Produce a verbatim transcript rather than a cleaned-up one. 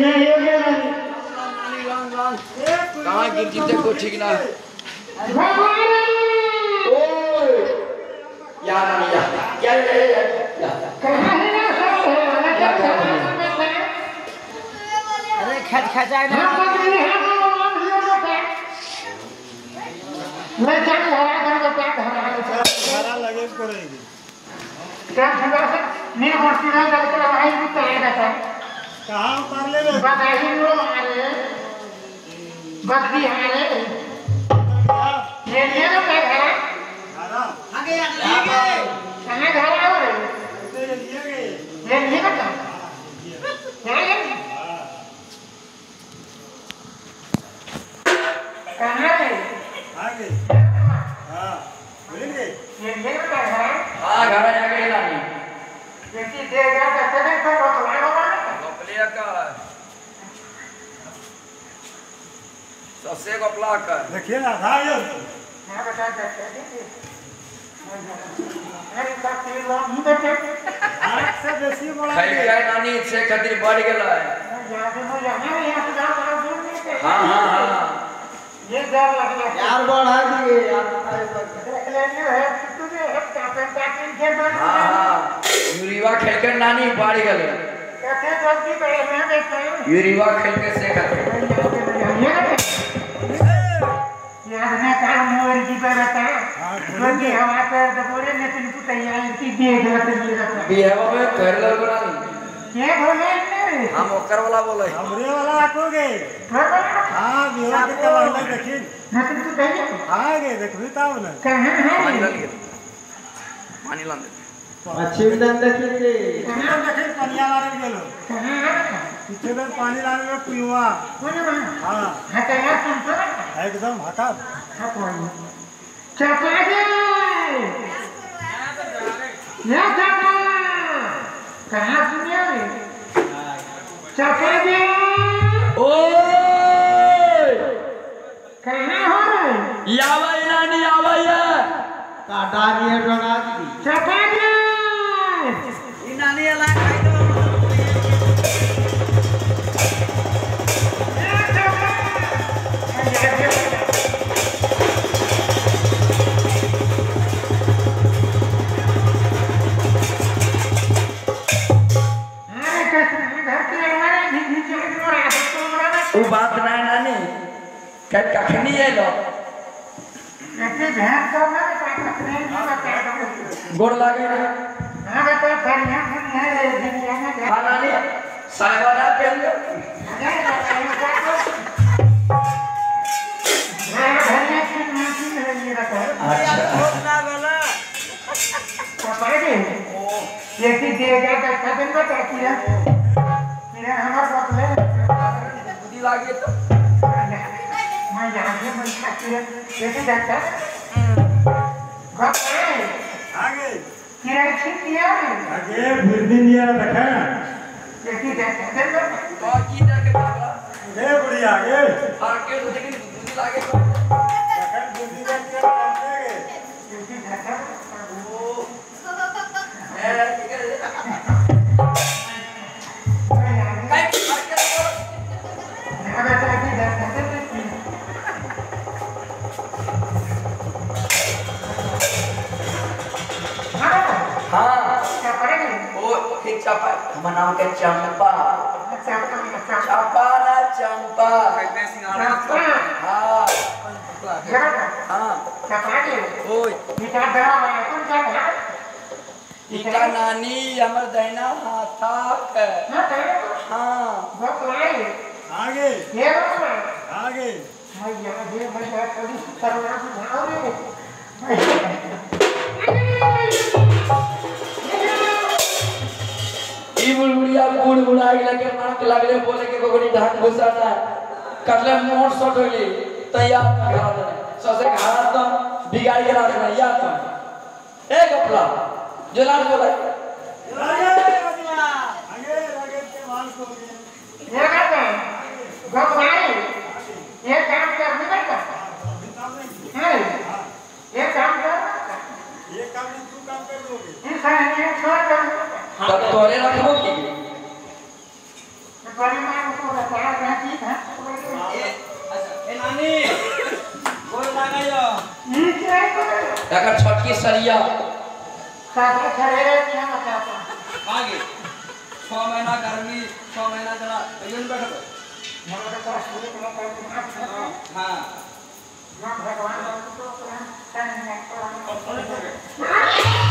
नहीं हो गया कहाँ गिर जीते को ठीक ना ओ यार या क्या क्या कहाँ है ना सब अरे खच खचाए ना मैं चल हरा कर बता हरा हरा लगे करेगी क्या सुबह से नींद मस्ती नहीं करके भाई भी चले जाता कहाँ उतार ले रे बताइए लोग हमारे बकरी हमारे ये ये लोग क्या घर हरा आगे आगे कहाँ घर हो रहे ये लिए गए ये ये बता क्या ये कहाँ है आगे हाँ बोलेंगे ये ये बता घर हाँ घर जाके लानी ये की देगा तो सभी को बतलाना होगा कपलिया का सबसे कपला कर देखिए ना था ये मैं बता सकते हैं अरे सब तेल लोग ही बैठे आग से बेसी बड़ा खाई खाई नानी से खातिर बढ़ गेला है यहाँ से मुझे हमारे यहाँ से जाओ जाओ दूर नहीं थे हाँ हाँ हाँ ये डर लग रहा है यार बढ़ा दिए यार देख लेने है तुझे है कापन कापन के दो हाँ हाँ यूरिया खेल कर नानी बढ़ गेले कैसे जल्दी पे मैं देखता हूँ यूरिया खेल के से खातिर यार मैं कहा मोर की पे रहता है क्योंकि हमारे पे दबोरे ने तुम तैयारी की देख लेते ये रहता बिहेवा में कर लो नानी ये बोले ने हम ओकर वाला बोले हमरे वाला आकोगे हाँ हाँ बिहार के वाला देखिए ना तुम तो कहिए आगे देखबी तब ना कहां पानी है ला लिए पानी ला दे अच्छी दन देखिए कहाँ देखे पनिया मारे गेलो कहां है पीछे में पानी लाने में पियुआ कौन है हाँ हां तो यार तुम तो एकदम हटा हाँ कौन चपा दे या चपा कहां सुनिए चपा दे ओए कहां हो यावई नानी आवई है काटा दिए डोना दी चपा दे ई नानी वाला खाई दो या चपा वो बात ना नानी कल कखनी है लो ऐसे भैंस को मैं बता नहीं बता गोड़ लागे रे हां बता फरिया फरिया ले दुनिया में हाँ नानी साइबाना पहन लो मैं भरिया की नाची है ये बता अच्छा ना वाला पता है ये की देगा तो कदम बता किया मेरा हमारा बतले बुद्धि लागे तो मैं यहां से मैं खाती है कैसे देखता गप आगे किरा ठीक किया आगे फिर दिन दिया रखा ये की देखता तो की जाके बाबा ए बुढ़िया आगे आके तो लेकिन बुद्धि लागे तो रखन बुद्धि का क्या करते ये की देखता ओ ए ठीक है काई मार के लो मैं बता की देखता हाँ क्या पड़ेगी ओ ठीक चंपा हमारा नाम क्या चंपा चंपा ना चंपा हाँ हाँ ओए इटा नानी हमर दहिना हाथा के हाँ आगे आगे ई बुलबुलिया बुड़ बुड़ाई लगे नाक लागले बोले के गोगड़ी ढाक घुसाना करले मोर शॉट होली तैयार करा दे ससे घाड़ा तो बिगाड़ के रखना याद तो ए कपला जलाल बोला आगे आगे आगे के माल को ये करते हैं गप भाई ये काम कर नहीं करता है ये काम कर ये काम नहीं तू काम कर दोगे इंसान ये छोड़ कर तब तोरे रखबो की बड़ी मां को बाकी सरिया साथ खड़े क्या बताता आगे छह महीना गर्मी छह महीना जरा अयन बैठो हमारे पास एक लोग हैं हां ना भगवान को तो हम संग में